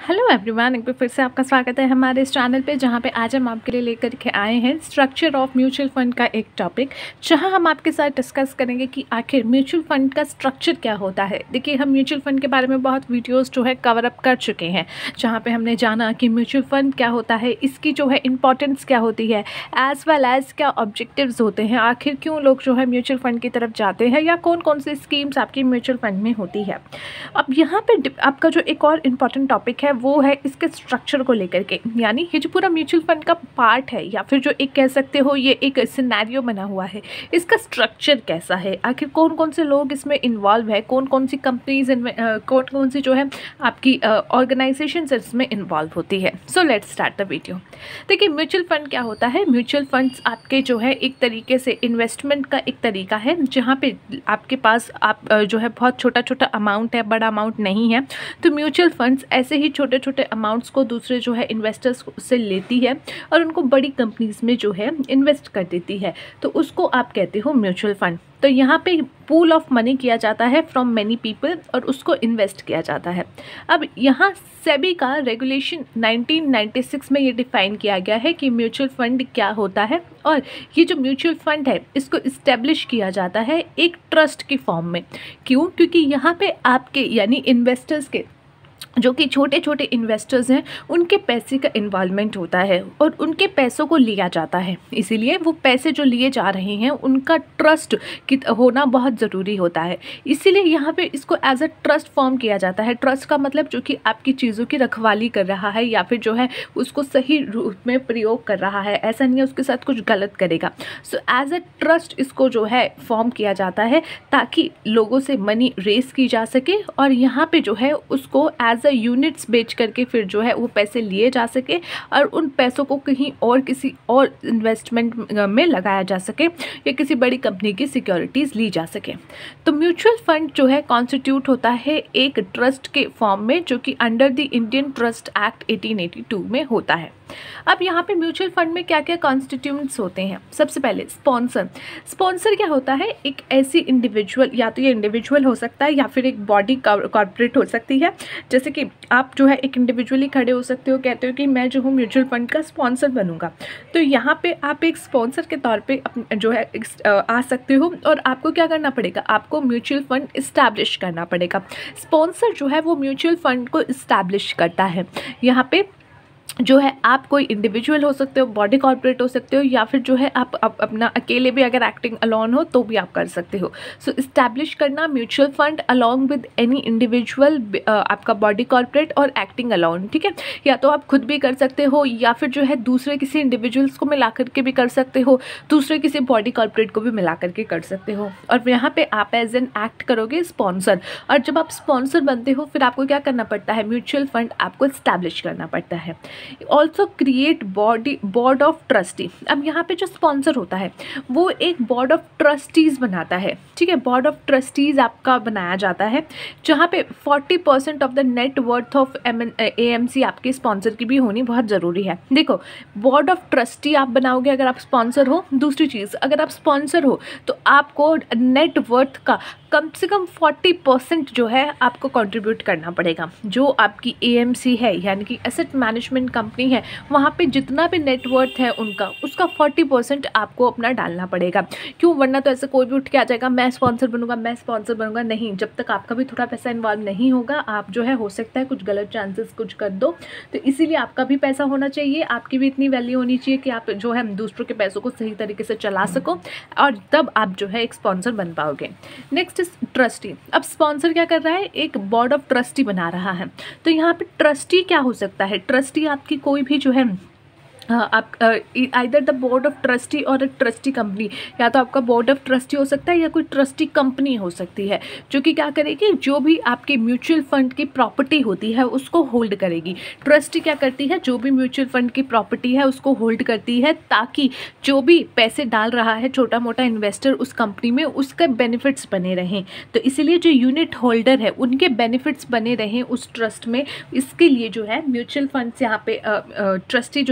Hello everyone, एक बार फिर से आपका स्वागत है हमारे इस चैनल पे, जहाँ पे आज हम आपके लिए लेकर के आए हैं स्ट्रक्चर ऑफ म्यूचुअल फंड का एक टॉपिक, जहाँ हम आपके साथ डिस्कस करेंगे कि आखिर म्यूचुअल फंड का स्ट्रक्चर क्या होता है। देखिए, हम म्यूचुअल फंड के बारे में बहुत वीडियोस जो है कवर अप कर चुके हैं, जहाँ पे हमने जाना कि म्यूचुअल फंड क्या होता है, इसकी जो है इंपॉर्टेंस क्या होती है, एज वेल एज क्या ऑब्जेक्टिव्स होते हैं, आखिर क्यों लोग जो है म्यूचुअल फंड की तरफ जाते हैं, या कौन कौन सी स्कीम्स आपकी म्यूचुअल फंड में होती है। अब यहाँ पे आपका जो एक और इम्पॉर्टेंट टॉपिक है वो है इसके स्ट्रक्चर को लेकर के, यानी ये जो पूरा म्यूचुअल फंड का पार्ट है, या फिर जो एक कह सकते हो ये एक सिनेरियो बना हुआ है, इसका स्ट्रक्चर कैसा है, आखिर कौन कौन से लोग इसमें इन्वॉल्व है, कौन कौन सी कंपनीज कौन कौन सी जो है आपकी ऑर्गेनाइजेशंस इसमें इन्वॉल्व होती है। So let's start the video. देखिए, म्यूचुअल फंड क्या होता है। म्यूचुअल फंड्स आपके जो है एक तरीके से इन्वेस्टमेंट का एक तरीका है, जहाँ पे आपके पास आप जो है बहुत छोटा छोटा अमाउंट है, बड़ा अमाउंट नहीं है, तो म्यूचुअल फंड्स ऐसे ही छोटे छोटे अमाउंट्स को दूसरे जो है इन्वेस्टर्स से लेती है और उनको बड़ी कंपनीज में जो है इन्वेस्ट कर देती है, तो उसको आप कहते हो म्यूचुअल फंड। तो यहाँ पे पूल ऑफ मनी किया जाता है फ्रॉम मैनी पीपल और उसको इन्वेस्ट किया जाता है। अब यहाँ सेबी का रेगुलेशन 1996 में ये डिफाइन किया गया है कि म्यूचुअल फंड क्या होता है, और ये जो म्यूचुअल फंड है इसको इस्टेब्लिश किया जाता है एक ट्रस्ट की फॉर्म में। क्यों? क्योंकि यहाँ पे आपके यानी इन्वेस्टर्स के जो कि छोटे छोटे इन्वेस्टर्स हैं उनके पैसे का इन्वॉल्वमेंट होता है और उनके पैसों को लिया जाता है, इसीलिए वो पैसे जो लिए जा रहे हैं उनका ट्रस्ट होना बहुत ज़रूरी होता है। इसीलिए यहाँ पे इसको एज अ ट्रस्ट फॉर्म किया जाता है। ट्रस्ट का मतलब जो कि आपकी चीज़ों की रखवाली कर रहा है या फिर जो है उसको सही रूप में प्रयोग कर रहा है, ऐसा नहीं है उसके साथ कुछ गलत करेगा। सो एज अ ट्रस्ट इसको जो है फॉर्म किया जाता है ताकि लोगों से मनी रेस की जा सके और यहाँ पे जो है उसको एज यूनिट्स बेच करके फिर जो है वो पैसे लिए जा सके और उन पैसों को कहीं और किसी और इन्वेस्टमेंट में लगाया जा सके या किसी बड़ी कंपनी की सिक्योरिटीज़ ली जा सके। तो म्यूचुअल फंड जो है कॉन्स्टिट्यूट होता है एक ट्रस्ट के फॉर्म में, जो कि under the Indian trust act 1882 में होता है। अब यहाँ पे म्यूचुअल फंड में क्या क्या कॉन्स्टिट्यूएंट्स होते हैं। सबसे पहले स्पॉन्सर। स्पॉन्सर क्या होता है? एक ऐसी इंडिविजुअल, या तो ये इंडिविजुअल हो सकता है या फिर एक बॉडी कॉर्पोरेट हो सकती है। जैसे कि आप जो है एक इंडिविजुअली खड़े हो सकते हो, कहते हो कि मैं जो हूँ म्यूचुअल फंड का स्पॉन्सर बनूंगा, तो यहाँ पे आप एक स्पॉन्सर के तौर पे जो है आ सकते हो और आपको क्या करना पड़ेगा, आपको म्यूचुअल फंड इस्टेब्लिश करना पड़ेगा। स्पॉन्सर जो है वो म्यूचुअल फंड को इस्टेब्लिश करता है। यहाँ पे जो है आप कोई इंडिविजुअल हो सकते हो, बॉडी कॉर्पोरेट हो सकते हो, या फिर जो है आप अपना अकेले भी अगर एक्टिंग अलोन हो तो भी आप कर सकते हो। सो इस्टेब्लिश करना mutual fund along with any individual, आपका बॉडी कॉर्पोरेट और एक्टिंग अलोन, ठीक है। या तो आप खुद भी कर सकते हो या फिर जो है दूसरे किसी इंडिविजुअल्स को मिला करके भी कर सकते हो, दूसरे किसी बॉडी कॉर्पोरेट को भी मिला करके कर सकते हो। और यहाँ पे आप एज एन एक्ट करोगे स्पॉन्सर, और जब आप स्पॉन्सर बनते हो फिर आपको क्या करना पड़ता है, म्यूचुअल फंड आपको इस्टेब्लिश करना पड़ता है। Also create board of trustee. अब यहाँ पे जो स्पॉन्सर होता है वो एक बोर्ड ऑफ ट्रस्टीज़ बनाता है, ठीक है। बोर्ड ऑफ ट्रस्टीज़ आपका बनाया जाता है, जहाँ पे 40% of the net worth of AMC आपके स्पॉन्सर की भी होनी बहुत ज़रूरी है। देखो, बोर्ड ऑफ ट्रस्टी आप बनाओगे अगर आप स्पॉन्सर हो। दूसरी चीज़, अगर आप स्पॉन्सर हो तो आपको नेट वर्थ का कम से कम 40% जो है आपको कंट्रीब्यूट करना पड़ेगा। जो आपकी AMC है यानी कि एसेट मैनेजमेंट कंपनी है, वहाँ पे जितना भी नेटवर्थ है उनका, उसका 40% आपको अपना डालना पड़ेगा। क्यों? वरना तो ऐसे कोई भी उठ के आ जाएगा मैं स्पॉन्सर बनूंगा, मैं स्पॉन्सर बनूंगा। नहीं, जब तक आपका भी थोड़ा पैसा इन्वॉल्व नहीं होगा, आप जो है हो सकता है कुछ गलत चांसेस कुछ कर दो, तो इसीलिए आपका भी पैसा होना चाहिए, आपकी भी इतनी वैल्यू होनी चाहिए कि आप जो है दूसरों के पैसों को सही तरीके से चला सको, और तब आप जो है एक स्पॉन्सर बन पाओगे। Next trustee. अब स्पॉन्सर क्या कर रहा है, एक बोर्ड ऑफ ट्रस्टी बना रहा है। तो यहाँ पे ट्रस्टी क्या हो सकता है, ट्रस्टी आपकी कोई भी जो है आप either the board of trustee और एक ट्रस्टी कंपनी, या तो आपका बोर्ड ऑफ ट्रस्टी हो सकता है या कोई ट्रस्टी कंपनी हो सकती है, जो कि क्या करेगी, जो भी आपके म्यूचुअल फंड की प्रॉपर्टी होती है उसको होल्ड करेगी। ट्रस्टी क्या करती है, जो भी म्यूचुअल फंड की प्रॉपर्टी है उसको होल्ड करती है, ताकि जो भी पैसे डाल रहा है छोटा मोटा इन्वेस्टर उस कंपनी में, उसके बेनिफिट्स बने रहें। तो इसीलिए जो यूनिट होल्डर है उनके बेनिफिट्स बने रहें उस ट्रस्ट में, इसके लिए जो है म्यूचुअल फंड्स यहाँ पे ट्रस्टी जो है यहाँ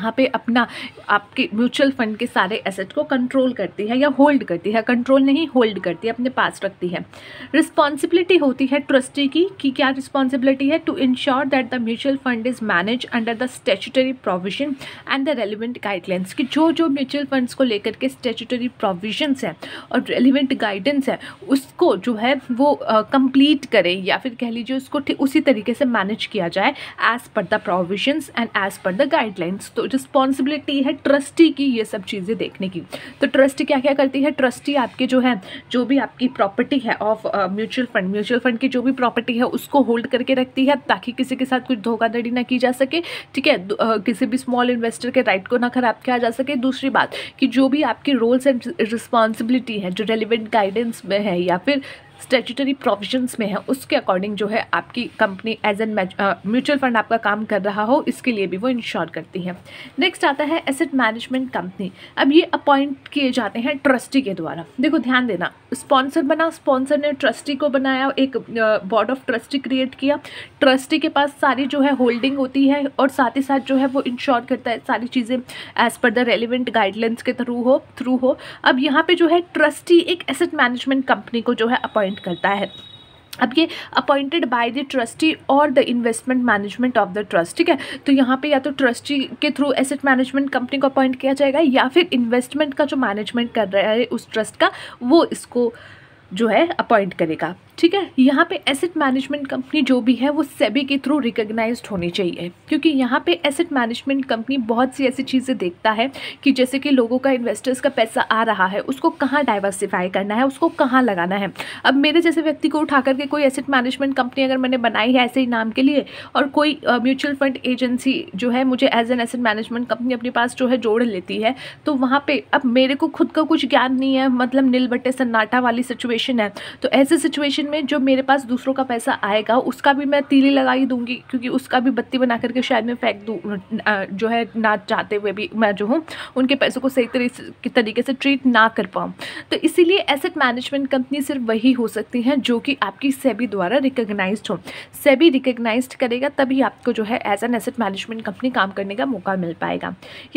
यहाँ पे अपना आपके म्यूचुअल फंड के सारे एसेट को कंट्रोल करती है या होल्ड करती है, कंट्रोल नहीं होल्ड करती है, अपने पास रखती है। रिस्पॉन्सिबिलिटी होती है ट्रस्टी की कि क्या रिस्पॉन्सिबिलिटी है, to ensure that the mutual fund is manage under the statutory provision and the relevant guidelines, कि जो म्यूचुअल फंड्स को लेकर के स्टैट्यूटरी प्रोविजंस हैं और रेलिवेंट गाइडेंस है उसको जो है वो कंप्लीट करें, या फिर कह लीजिए उसको उसी तरीके से मैनेज किया जाए as per the provisions and as per the guidelines. तो रिस्पॉन्सिबिलिटी है ट्रस्टी की ये सब चीज़ें देखने की। तो ट्रस्टी क्या क्या करती है, ट्रस्टी आपके जो है जो भी आपकी प्रॉपर्टी है ऑफ म्यूचुअल फंड की जो भी प्रॉपर्टी है उसको होल्ड करके रखती है ताकि किसी के साथ कुछ धोखाधड़ी ना की जा सके, ठीक है, किसी भी स्मॉल इन्वेस्टर के राइट को ना खराब किया जा सके। दूसरी बात कि जो भी आपकी रोल्स एंड रिस्पॉन्सिबिलिटी है जो रेलिवेंट गाइडेंस में है या फिर स्टैट्यूटरी प्रोविजंस में है उसके अकॉर्डिंग जो है आपकी company as an mutual fund आपका काम कर रहा हो, इसके लिए भी वो इंश्योर करती है। नेक्स्ट आता है एसेट मैनेजमेंट कंपनी। अब ये अपॉइंट किए जाते हैं ट्रस्टी के द्वारा। देखो ध्यान देना, स्पॉन्सर बना, स्पॉन्सर ने ट्रस्टी को बनाया, एक बोर्ड ऑफ ट्रस्टी क्रिएट किया, ट्रस्टी के पास सारी जो है होल्डिंग होती है और साथ ही साथ जो है वो इंश्योर करता है सारी चीज़ें as per the relevant guidelines के थ्रू हो। अब यहाँ पे जो है ट्रस्टी एक एसेट मैनेजमेंट कंपनी को जो है अपॉइंट करता है। अब ये अपॉइंटेड बाय द ट्रस्टी और the investment management of the trust, ठीक है। तो यहाँ पे या तो ट्रस्टी के थ्रू एसेट मैनेजमेंट कंपनी को अपॉइंट किया जाएगा या फिर इन्वेस्टमेंट का जो मैनेजमेंट कर रहा है उस ट्रस्ट का वो इसको जो है अपॉइंट करेगा, ठीक है। यहाँ पे एसेट मैनेजमेंट कंपनी जो भी है वो सेबी के थ्रू रिकॉग्नाइज्ड होनी चाहिए, क्योंकि यहाँ पे एसेट मैनेजमेंट कंपनी बहुत सी ऐसी चीज़ें देखता है कि जैसे कि लोगों का इन्वेस्टर्स का पैसा आ रहा है उसको कहाँ डाइवर्सिफाई करना है, उसको कहाँ लगाना है। अब मेरे जैसे व्यक्ति को उठा करके कोई एसेट मैनेजमेंट कंपनी अगर मैंने बनाई है ऐसे ही नाम के लिए और कोई म्यूचुअल फंड एजेंसी जो है मुझे as an asset management company अपने पास जो है जोड़ लेती है, तो वहाँ पर अब मेरे को खुद का कुछ ज्ञान नहीं है, मतलब नील बट्टे सन्नाटा वाली सिचुएशन है। तो ऐसे सिचुएशन में जो मेरे पास दूसरों का पैसा आएगा उसका भी मैं तीली लगा ही दूंगी, क्योंकि उसका भी बत्ती बना करके शायद मैं फेंक दूँ, जो है ना चाहते हुए भी मैं जो हूँ उनके पैसों को सही तरीके से ट्रीट ना कर पाऊँ। तो इसीलिए एसेट मैनेजमेंट कंपनी सिर्फ वही हो सकती हैं जो कि आपकी सेबी द्वारा रिकॉग्नाइज्ड हो। सेबी रिकॉग्नाइज्ड करेगा तभी आपको जो है as an asset management company काम करने का मौका मिल पाएगा,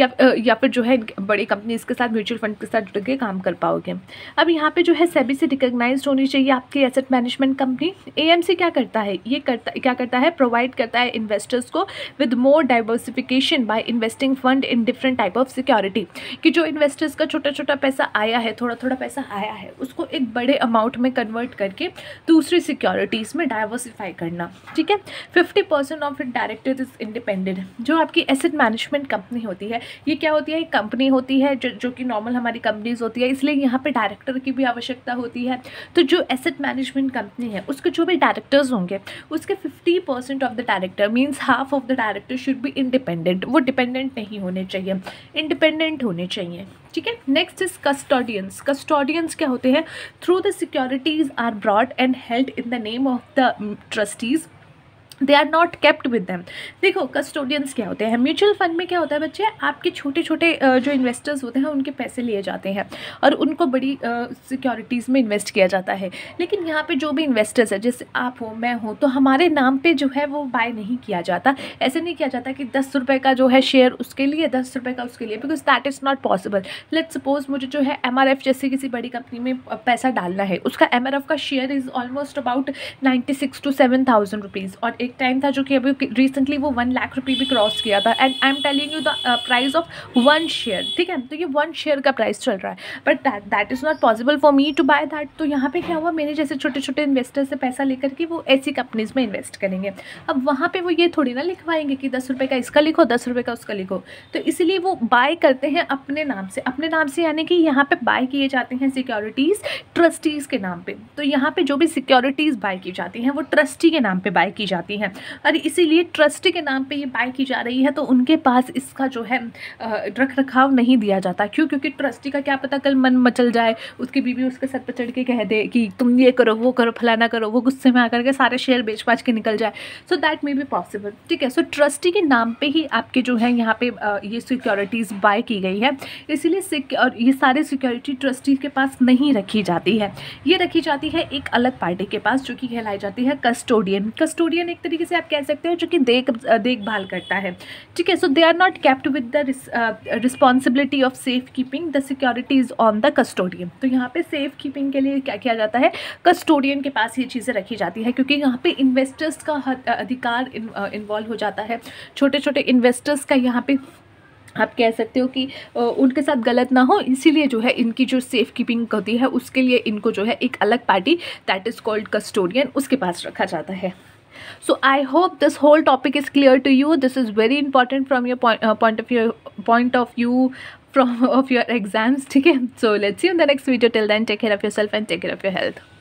या फिर जो है बड़ी कंपनीज के साथ म्यूचुअल फंड के साथ जुड़ के काम कर पाओगे। अब यहाँ पे जो है सेबी से रिकॉग्नाइज्ड होनी चाहिए आपकी एसेट मैनेजमेंट कंपनी। एएमसी क्या करता है, क्या करता है, प्रोवाइड करता है इन्वेस्टर्स को with more diversification by investing fund in different type of security, कि जो इन्वेस्टर्स का छोटा छोटा पैसा आया है, थोड़ा थोड़ा पैसा आया है, उसको एक बड़े अमाउंट में कन्वर्ट करके दूसरी सिक्योरिटीज़ में डाइवर्सिफाई करना, ठीक है। 50% of it director is independent. जो आपकी एसेट मैनेजमेंट कंपनी होती है ये क्या होती है, एक कंपनी होती है जो कि नॉर्मल हमारी कंपनीज होती है, इसलिए यहाँ पे डायरेक्टर की भी आवश्यकता होती है। तो जो एसेट मैनेजमेंट कंपनी है उसके जो भी डायरेक्टर्स होंगे उसके 50% of the director means half of the director should be independent. वो डिपेंडेंट नहीं होने चाहिए, इंडिपेंडेंट होने चाहिए, ठीक है। Next is custodians. कस्टोडियंस क्या होते हैं, through the securities are brought and held in the name of the trustees, they are not kept with them. देखो कस्टोडियंस क्या होते हैं, म्यूचुअल फंड में क्या होता है बच्चे, आपके छोटे छोटे जो इन्वेस्टर्स होते हैं उनके पैसे लिए जाते हैं और उनको बड़ी सिक्योरिटीज़ में इन्वेस्ट किया जाता है। लेकिन यहाँ पे जो भी इन्वेस्टर्स है, जैसे आप हो मैं हूँ, तो हमारे नाम पे जो है वो बाय नहीं किया जाता। ऐसे नहीं किया जाता कि 10 रुपये का जो है शेयर उसके लिए, 10 रुपये का उसके लिए, because that is not possible. Let's suppose मुझे जो है MRF जैसे किसी बड़ी कंपनी में पैसा डालना है, उसका MRF का share is almost about 96 to 7,000 rupees, और एक टाइम था जो कि अभी रिसेंटली वो 1 लाख रुपये भी क्रॉस किया था। And I am telling you the price of 1 share, ठीक है। तो ये 1 शेयर का प्राइस चल रहा है, but that is not possible for me to buy that. तो यहाँ पे क्या हुआ, मेरे जैसे छोटे छोटे इन्वेस्टर से पैसा लेकर के वो ऐसी कंपनीज में इन्वेस्ट करेंगे। अब वहाँ पे वो ये थोड़ी ना लिखवाएंगे कि 10 रुपये का इसका लिखो, 10 रुपये का उसका लिखो। तो इसीलिए वो बाय करते हैं अपने नाम से, यानी कि यहाँ पे बाय किए जाते हैं सिक्योरिटीज़ ट्रस्टीज़ के नाम पे। तो यहाँ पे जो भी सिक्योरिटीज़ बाय की जाती हैं वो ट्रस्टी के नाम पे बाय की जाती हैं, और इसीलिए ट्रस्टी के नाम पे ये बाय की जा रही है। तो उनके पास इसका जो है रख रखाव नहीं दिया जाता। क्यों? क्योंकि ट्रस्टी का क्या पता कल मन मचल जाए, उसकी बीवी उसके सर पर चढ़ के कह दे कि तुम ये करो वो करो फलाना करो, वो गुस्से में आकर के सारे शेयर बेच बाच के निकल जाए। So that may be possible, ठीक है। सो ट्रस्टी के नाम पे ही आपके जो है यहाँ पे ये सिक्योरिटीज़ बाय की गई है, इसीलिए ये सारे सिक्योरिटी ट्रस्टी के पास नहीं रखी जाती है, ये रखी जाती है एक अलग पार्टी के पास जो कि कहलाई जाती है कस्टोडियन। कस्टोडियन एक तरीके से आप कह सकते हो जो कि देखभाल करता है, ठीक है। So they are not kept with the responsibility of safe keeping the securities on the custodian. तो यहाँ पे सेफ कीपिंग के लिए क्या किया जाता है, कस्टोडियन के पास ये चीज़ें रखी जाती है, क्योंकि यहाँ पे इन्वेस्टर्स का अधिकार इन्वॉल्व हो जाता है। छोटे छोटे इन्वेस्टर्स का यहाँ पे आप कह सकते हो कि उनके साथ गलत ना हो, इसीलिए जो है इनकी जो सेफ कीपिंग होती है उसके लिए इनको जो है एक अलग party that is called custodian, उसके पास रखा जाता है। So I hope this whole topic is clear to you. This is very important from your point of view of your exams, ठीक है। So let's see you in the next video. Till then, take care of yourself and take care of your health.